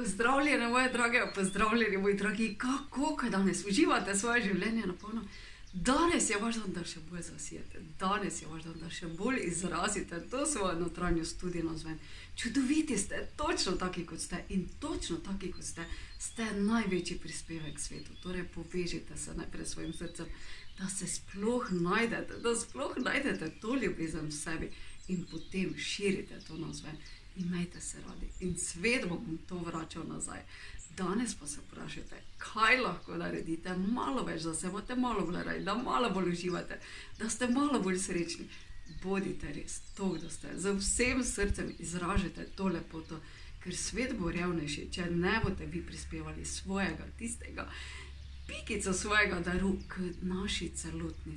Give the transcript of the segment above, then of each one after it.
Pozdravljene, moje drage, pozdravljeni, moji dragi, kako kaj danes uživate svoje življenje na polno. Danes je vaš dan, da še bolj zasijete, danes je vaš dan, da še bolj izrazite to svojo notranjost tudi navzven. Čudoviti ste, točno taki kot ste in točno taki kot ste največji prispevek svetu. Torej povežite se najprej s svojim srcem, da se sploh najdete to ljubezen v sebi in potem širite to navzven. Imejte se radi in svet bom to vračal nazaj. Danes pa se vprašajte, kaj lahko naredite malo več, da se imate malo bolj radi, da malo bolj uživate, da ste malo bolj srečni. Bodite res to, da ste z vsem srcem izražite to lepoto, ker svet bo revnejši, če ne boste vi prispevali svojega, tistega, pikico svojega daru k naši celoti,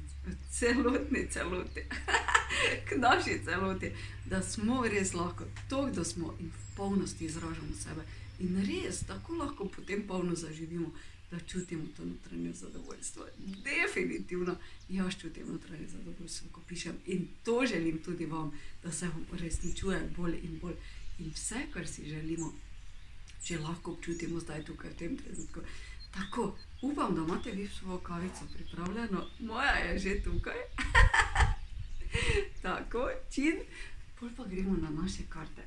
k naši celoti, da smo res lahko to, da smo in v polnosti izražamo sebe in res tako lahko potem polno zaživimo, da čutimo to notranje zadovoljstvo. Definitivno jaz čutim notranje zadovoljstvo, ko pišem in to želim tudi vam, da se vam uresničuje bolj in bolj in vse, kar si želimo, če lahko občutimo zdaj tukaj v tem trenutku. Tako, upam, da imate vi svojo kavico pripravljeno, moja je že tukaj. Tako, čin, pol pa gremo na naše karte.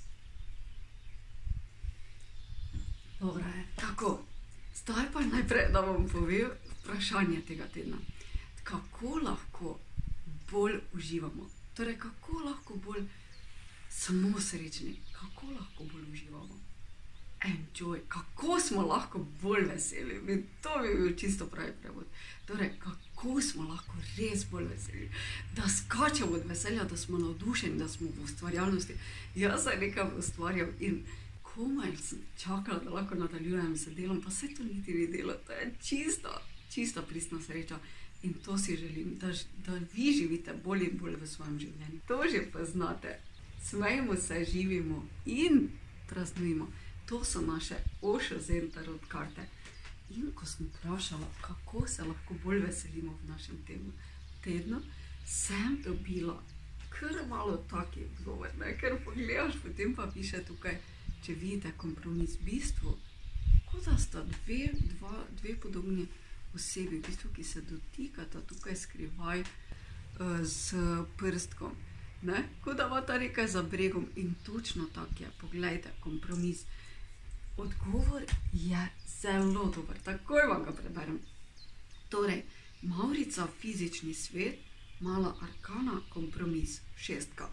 Dobro je, tako, zdaj pa najprej, da vam povem vprašanje tega tedna. Kako lahko bolj uživamo? Torej, kako lahko bolj samo srečni? Kako lahko bolj uživamo? Enjoy, kako smo lahko bolj veseli, to bi bil čisto pravi prevod. Torej, kako smo lahko res bolj veseli, da skačemo od veselja, da smo navdušeni, da smo v ustvarjalnosti. Jaz sem nekaj ustvarjal in komaj sem čakala, da lahko nadaljujem z delom, pa se to niti ni delo, to je čisto pristna sreča in to si želim, da vi živite bolj in bolj v svojem življenju. To že poznate, smejimo se, živimo in praznujemo. To so naše Osho Zen tarot karte. In ko sem vprašala, kako se lahko bolj veselimo v našem tednu, sem dobila kar malo taki odgovor, ker pogledaš, potem pa piše tukaj, če vidite kompromis v bistvu, kot da sta dve podobni osebi, v bistvu, ki se dotikata tukaj skrivaj s prstkom. Kot da imata nekaj za bregom in točno tak je, poglejte, kompromis. Odgovor je zelo dober, takoj vam ga preberem. Torej, Mavrica, fizični svet, mala arkana, kompromis, 6.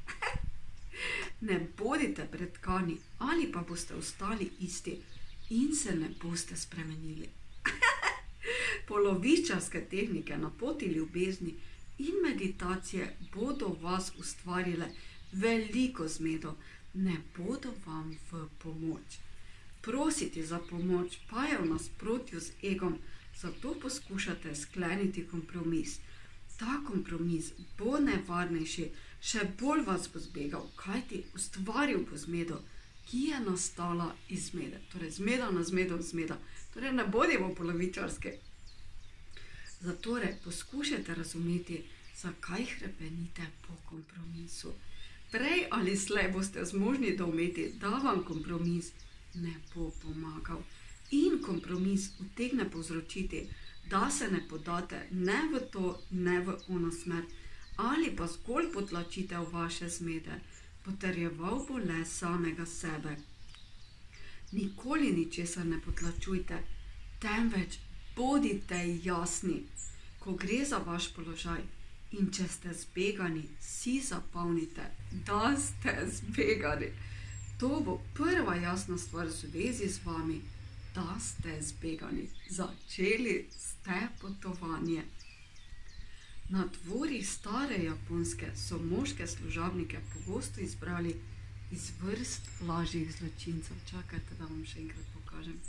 Ne bodite pretkani ali pa boste ostali isti in se ne boste spremenili. Polovičarske tehnike na poti ljubezni in meditacije bodo vas ustvarile veliko zmedo, ne bodo vam v pomoč. Prositi za pomoč pa je v nasprotju z egom, zato poskušate skleniti kompromis. Ta kompromis bo nevarnejši, še bolj vas bo zbegal, kajti ustvaril bo zmedo, ki je nastala iz zmede. Torej, zmeda na zmedo zmeda. Torej, ne bodimo polovičarski. Zatorej, poskušajte razumeti, zakaj hrepenite po kompromisu. Prej ali slej boste zmožni doumeti, da vam kompromis ne bo pomagal. In kompromis utegne povzročiti, da se ne podate ne v to, ne v ono smer, ali pa zgolj potlačite v vaše zmede, potrjeval bo le samega sebe. Nikoli ničesar ne potlačujte, temveč bodite jasni, ko gre za vaš položaj. In če ste zbegani, si zapomnite, da ste zbegani. To bo prva jasna stvar v zvezi z vami, da ste zbegani. Začeli ste potovanje. Na dvorih stare Japonske so moške služabnike pogosto izbrali iz vrst lažjih zločincev. Čakajte, da vam še enkrat pokažem.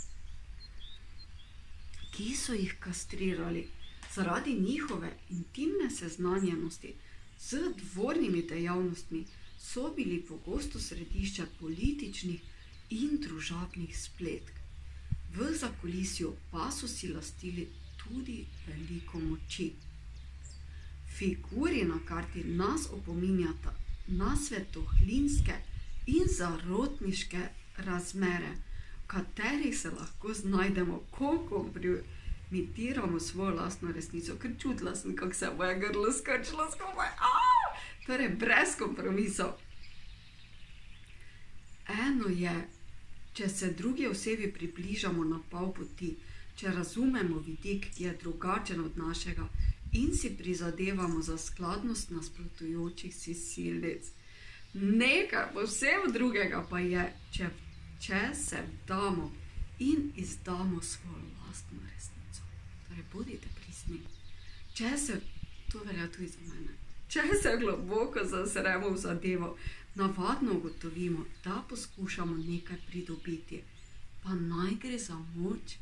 Ki so jih kastrirali zaradi njihove intimne seznanjenosti z dvornimi dejavnostmi, so bili pogosto središča političnih in družabnih spletk. V zakulisju pa so si lastili tudi veliko moči. Figuri na karti nas opominjata na svetohlinske in zarotniške razmere, katerih se lahko znajdemo, ko kompromitiramo svojo lastno resnico. Ker čutila sem, kako se je moje grlo skrčilo skupaj. Torej, brez kompromisov. Eno je, če se drugi osebi približamo na pol poti, če razumemo vidik, ki je drugačen od našega in si prizadevamo za skladnost nasprotujočih si silnic. Nekaj povsem drugega pa je, če se vdamo in izdamo svojo lastno resnico. Torej, bodite pristni. To velja tudi za mene. Če se globoko zazremo v zadevo, navadno ugotovimo, da poskušamo nekaj pridobiti, pa naj gre za moč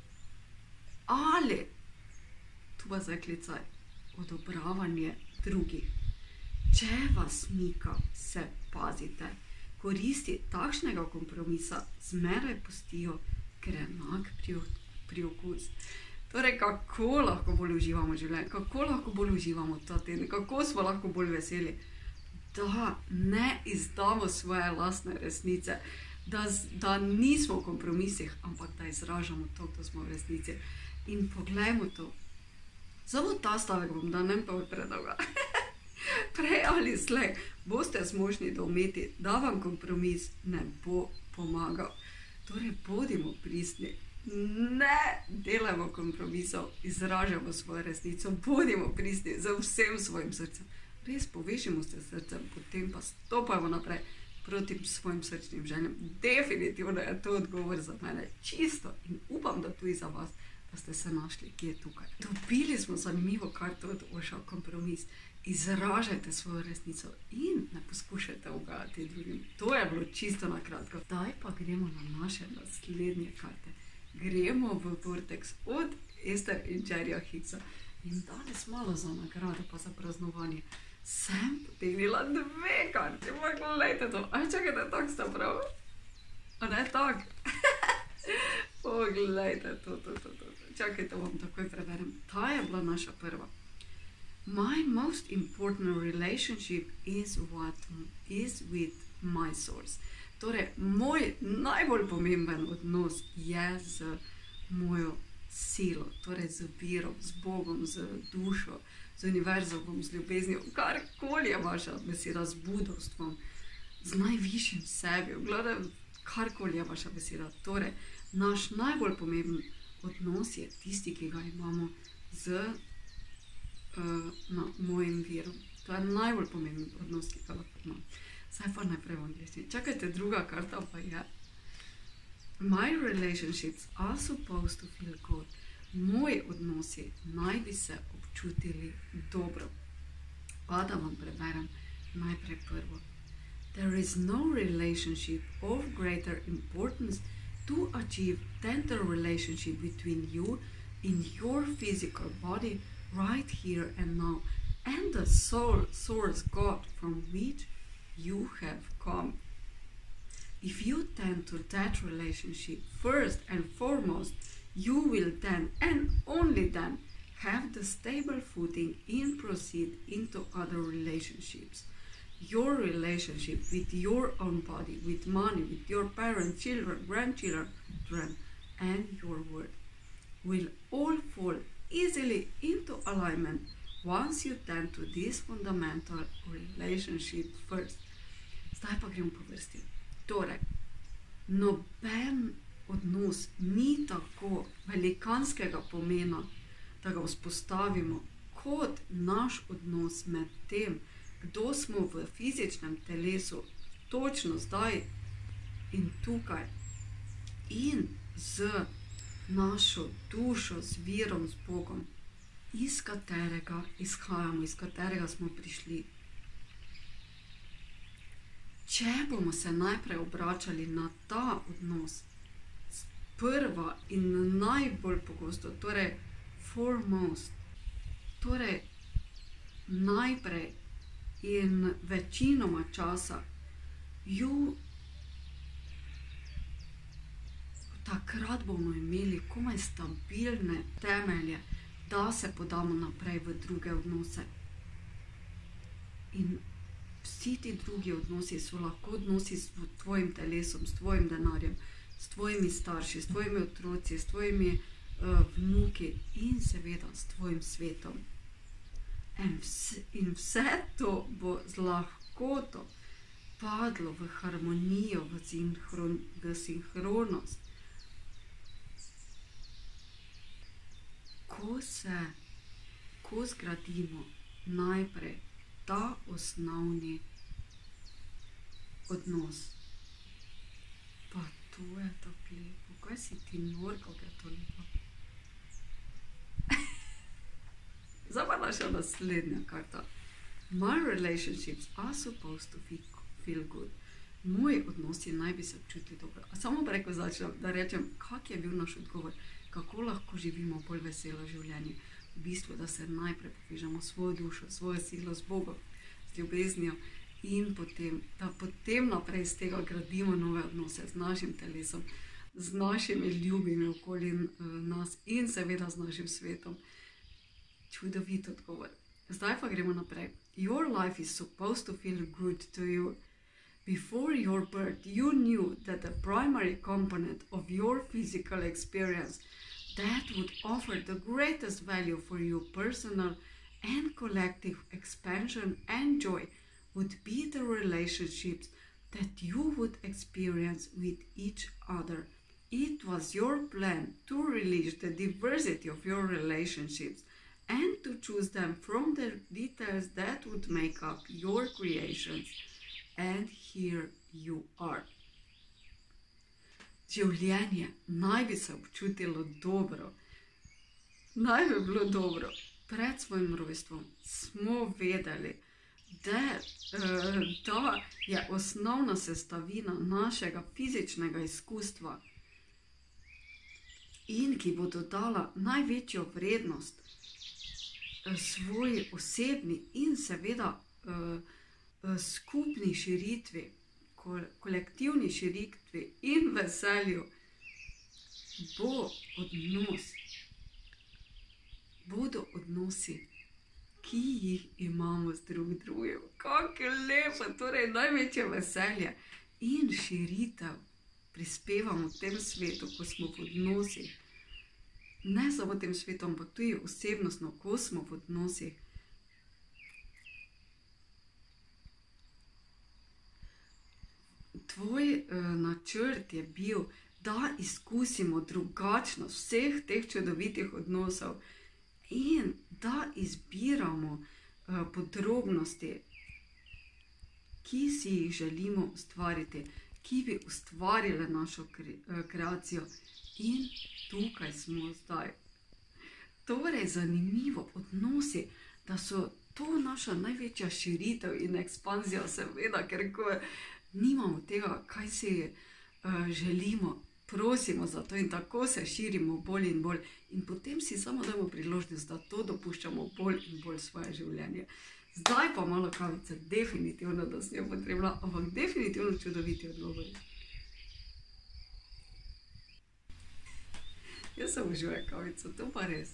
ali, tu pa zdaj klicaj, odobravanje drugih. Če vas mika, se pazite. Koristi takšnega kompromisa zmeraj pustijo grenak priokus. Torej, kako lahko bolj uživamo življenje, kako lahko bolj uživamo ta teden, kako smo lahko bolj veseli, da ne izdamo svoje lastne resnice, da nismo v kompromisih, ampak da izražamo to, kdo smo v resnici. In poglejmo to. Samo ta stavek bom dal, ne pa predolga. Prej ali slej boste zmožni doumeti, da vam kompromis ne bo pomagal. Torej, bodimo pristni. Ne delajmo kompromisov, izražamo svojo resnico, bodimo pristni z vsem svojim srcem. Res povežimo se s srcem, potem pa stopajmo naprej proti svojim srčnim željam. Definitivno je to odgovor za mene, čisto, in upam, da tudi za vas, da ste se našli, ki je tukaj. Dobili smo zanimivo karto od Osha, kompromis. Izražajte svojo resnico in ne poskušajte ugajati drugim. To je bilo čisto na kratko. Zdaj pa gremo na naše naslednje karte. Gremo v Vortex od Ester in Jerryja Higgsa. In danes malo za nagrado pa za praznovanje sem potegnila 2 karte. Pa gledajte to. Čakajte, tako sta prav? A ne tako? Pogledajte to. Čakajte, vam takoj preberem. Ta je bila naša prva. My most important relationship is with my source. Torej, moj najbolj pomemben odnos je z mojo silo, torej z virom, z Bogom, z dušo, z univerzom, z ljubeznijo, karkoli je vaša beseda, z budovstvom, z najvišjim sebi, gledaj, karkoli je vaša beseda. Torej, naš najbolj pomemben odnos je tisti, ki ga imamo z mojim virom. To je najbolj pomemben odnos, ki ga lahko imam. Zdaj pa najprej v angliščini. Čakajte, druga karta pa je My relationships are supposed to feel good. Moji odnosi naj bi se občutili dobro. Pa da vam preberem najprej prvo. There is no relationship of greater importance to achieve than the relationship between you in your physical body right here and now, and the source God from which you have come. If you tend to that relationship first and foremost, you will then and only then have the stable footing and proceed into other relationships. Your relationship with your own body, with money, with your parents, children, grandchildren, and your word will all fall easily into alignment once you tend to this fundamental relationship first. Zdaj pa gremo po vrsti. Torej, noben odnos ni tako velikanskega pomena, da ga vzpostavimo kot naš odnos med tem, kdo smo v fizičnem telesu, točno zdaj in tukaj, in z našo dušo, z virom, z Bogom, iz katerega izhajamo, iz katerega smo prišli. Če bomo se najprej obračali na ta odnos, prva in najbolj pogosto, torej foremost, torej najprej in večinoma časa, takrat bomo imeli komaj stabilne temelje, da se podamo naprej v druge odnose. In vsi ti drugi odnosi so lahko odnosi s tvojim telesom, s tvojim denarjem, s tvojimi starši, s tvojimi otroci, s tvojimi vnuki in seveda s tvojim svetom. In vse to bo z lahkoto padlo v harmonijo, v sinhronost. Ko zgradimo najprej ta osnovni odnos. Pa to je tako lepo. Kaj si ti nor, kako je to lepo. Zdaj pa naša naslednja karta. My relationships are supposed to feel good. Moji odnosi naj bi se občutili dobro. A samo pa da rečem, kak je bil naš odgovor. Kako lahko živimo bolj veselo življenje. V bistvu, da se najprej povežemo svojo dušo, svojo silo z Bogom, z ljubeznijo in da potem naprej z tega gradimo nove odnose z našim telesom, z našimi ljubimi okoli nas in seveda z našim svetom. Čudovit odgovor. Zdaj pa gremo naprej. Your life is supposed to feel good to you. Before your birth, you knew that the primary component of your physical experience that would offer the greatest value for your personal and collective expansion and joy would be the relationships that you would experience with each other. It was your plan to release the diversity of your relationships and to choose them from the details that would make up your creations. And here you are. Življenje naj bi se občutilo dobro. Naj bi bilo dobro. Pred svojim rojstvom smo vedeli, da je osnovna sestavina našega fizičnega izkustva in ki bo dodala največjo vrednost svoji osebni in seveda skupni širitvi, kolektivni širitvi in veselju, bodo odnosi, ki jih imamo z drugim. Kako je lepo, torej največje veselje in širitev prispevamo v tem svetu, ko smo v odnosih. Ne samo v tem svetu, ampak tudi osebnostno, ko smo v odnosih. Tvoj načrt je bil, da izkusimo drugačnost vseh teh čudovitih odnosov in da izbiramo podrobnosti, ki si jih želimo ustvariti, ki bi ustvarile našo kreacijo. In tukaj smo zdaj. Torej, zanimivo, odnosi, da so to naša največja širitev in ekspanzija, seveda, ker ko nimamo tega, kaj si želimo, prosimo za to in tako se širimo bolj in bolj. In potem si samo dajmo priložnost, da to dopuščamo bolj in bolj svoje življenje. Zdaj pa malo kavice, definitivno, da sem jo potrebna, ampak definitivno čudoviti odgovori. Jaz sem uživaj kavico, to pa res.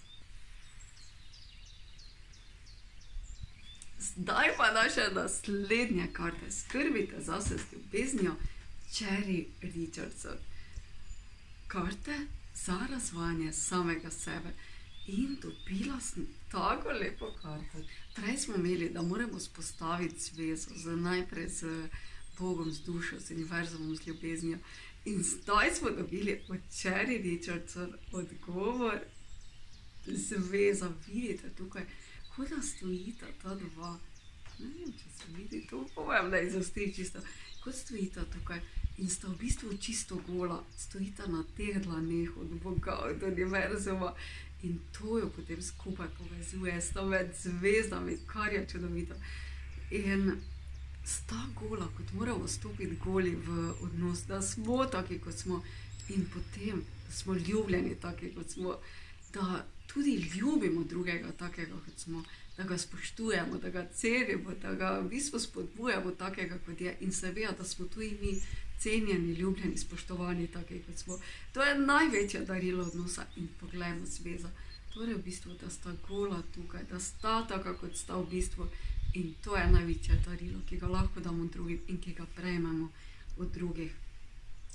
Zdaj pa naša naslednja karta. Skrbite zase z ljubeznijo, Cherry Richardson. Karte za razvajanje samega sebe. In dobila sem tako lepo karto. Prej smo imeli, da moramo spostaviti zvezo, najprej z Bogom, z dušo, z univerzumom, z ljubeznijo. In zdaj smo dobili od Cherry Richardson odgovor, zveza. Vidite tukaj, kot da stojita ta dva. Ne vem, če se vidi, to povem, da izostri čisto. Kot stojita tukaj in sta v bistvu čisto gola. Stojita na teh dlaneh od Boga, od univerzuma. In to jo potem skupaj povezuje s med zvezdami, kar je čudovito. In sta gola, kot moramo stopiti goli v odnos, da smo taki, kot smo, in potem smo ljubljeni taki, kot smo, da tudi ljubimo drugega takega, kot smo, da ga spoštujemo, da ga cenimo, da ga v bistvu spodbujamo takega, kot je, in seveda, da smo tudi mi cenjeni, ljubljeni, spoštovani taki, kot smo. To je največje darilo odnosa in poglejmo zveza. Torej v bistvu, da sta gola tukaj, da sta taka, kot sta v bistvu. In to je največje darilo, ki ga lahko damo drugim in ki ga prejmemo od drugih.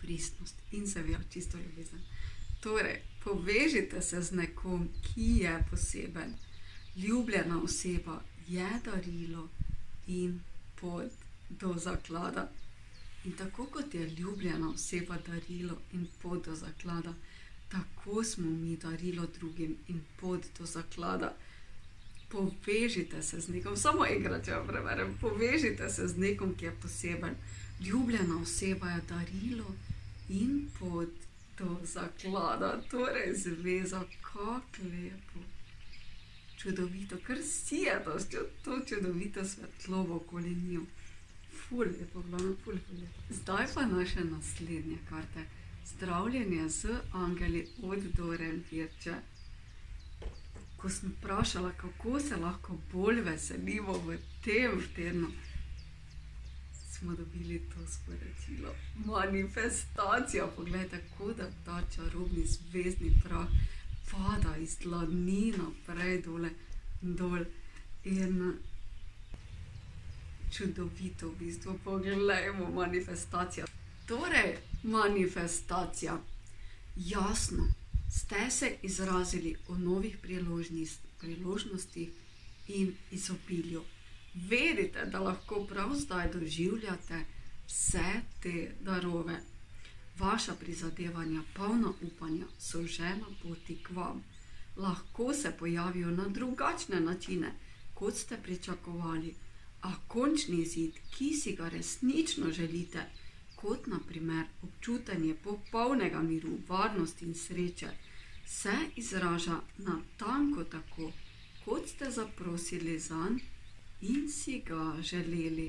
pristnost in seveda čisto ljubezen. Torej, povežite se z nekom, ki je poseben. Ljubljena oseba je darilo in pot do zaklada. In tako kot je ljubljena oseba darilo in pot do zaklada, tako smo mi darilo drugim in pot do zaklada. Povežite se z nekom, samo enkrat, če vam preberem, povežite se z nekom, ki je poseben. Ljubljena oseba je darilo in pot do zaklada. Torej, zveza, kako lepo. Čudovito, kar sije to čudovito svetlobo okoli njo. Ful lepo, glavno, ful lepo. Zdaj pa naše naslednje karte. Zdravljenje z angeli od Doreen Virtue. Ko sem vprašala, kako se lahko bolj veselimo v tem tednu, smo dobili to sporočilo. Manifestacija, pogledajte, kot da ta čarobni zvezdni prah pada iz dlani naprej dol in čudovito v bistvu, pogledajmo manifestacija. Torej, manifestacija. Jasno, ste se izrazili o novih priložnostih in izobilju. Vedite, da lahko prav zdaj doživljate vse te darove. Vaša prizadevanja, polna upanja, so že na poti k vam. Lahko se pojavijo na drugačne načine, kot ste pričakovali, a končni izid, ki si ga resnično želite, kot na primer občutenje popolnega miru, varnosti in sreče, se izraža natanko tako, kot ste zaprosili zanj in si ga želeli.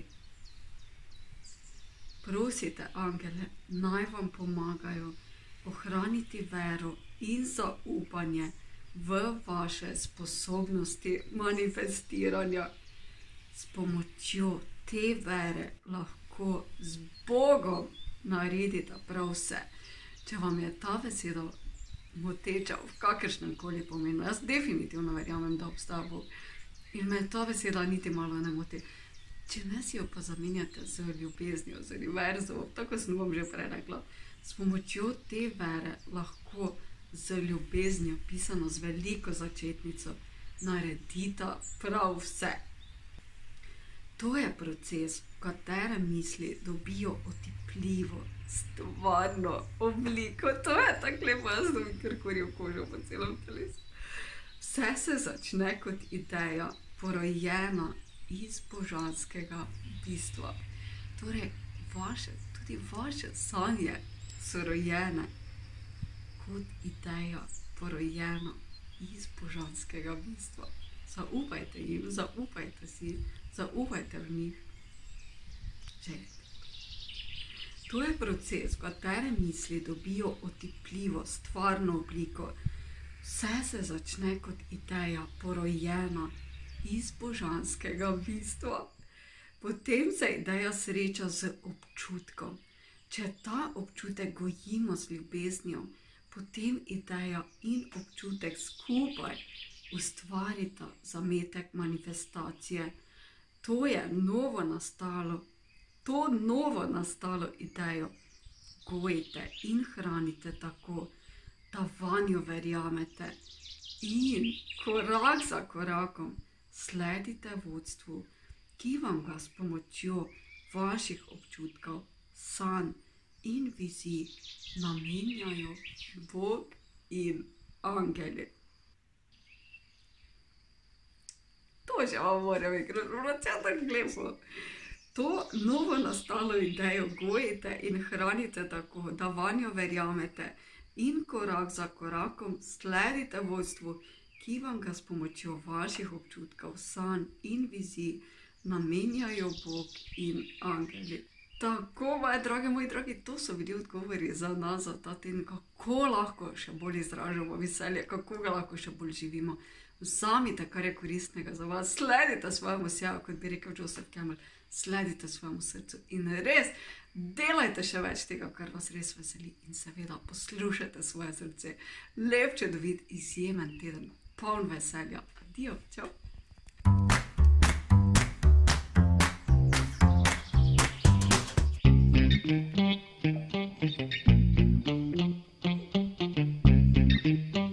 Prosite angele, naj vam pomagajo ohraniti vero in zaupanje v vaše sposobnosti manifestiranja. S pomočjo te vere lahko z Bogom naredite prav vse. Če vam je ta beseda moteča v kakršnem koli pomenu, jaz definitivno verjamem, da obstaja Bog in me ta beseda niti malo ne moti. Če ne si jo pa zamenjate z ljubeznijo, z univerzo, tako sem vam že prej rekla, s pomočjo te vere lahko z ljubeznijo, pisano z veliko začetnico, naredite prav vse. To je proces, v katerem misli dobijo otipljivo, stvarno obliko. To je tako lepo, jaz dobim krkorjo kožo po celem telesu. Vse se začne kot ideja, porojena iz božanskega bistva. Torej, tudi vaše sanje so rojene kot ideja, porojena iz božanskega bistva. Zaupajte jim, zaupajte si, zaupajte v njih. To je proces, v katerem misli dobijo otipljivo, stvarno obliko. Vse se začne kot ideja, porojena iz božanskega bistva. Potem se ideja sreča z občutkom. Če ta občutek gojimo z ljubeznijo, potem ideja in občutek skupaj ustvarita zametek manifestacije. To novo nastalo idejo gojite in hranite tako, da vanjo verjamete in korak za korakom sledite vodstvu, ki vam ga s pomočjo vaših občutkov, sanj in vizij namenjajo Bog in angeli. To že vam moram vročati lepo. To novo nastalo idejo gojite in hranite tako, da vanjo verjamete in korak za korakom sledite vodstvu, ki vam ga s pomočjo vaših občutkov, sanj in vizij namenjajo Bog in angeli. Tako, moji dragi, to so bili odgovori za nas, za ta teden, kako lahko še bolj izražamo veselje, kako ga lahko še bolj živimo. Vzamite, kar je koristnega za vas, sledite svojemu sjavu, kot bi rekel Joseph Campbell, sledite svojemu srcu in res delajte še več tega, kar vas res veseli in seveda poslušajte svoje srce. Lep, čudovit, izjemen teden, poln veselja. Adijo, čau! Thank you. Nasvidenje.